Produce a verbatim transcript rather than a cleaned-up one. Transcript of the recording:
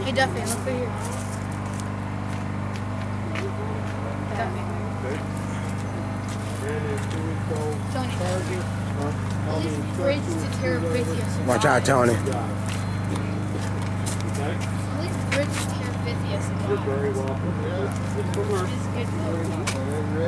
Hey Duffy, look right here. Duffy. Tony. Police bridge to Terabithia. Watch out, Tony. Police bridge to Terabithia. You're very welcome. Yeah, it's It's good.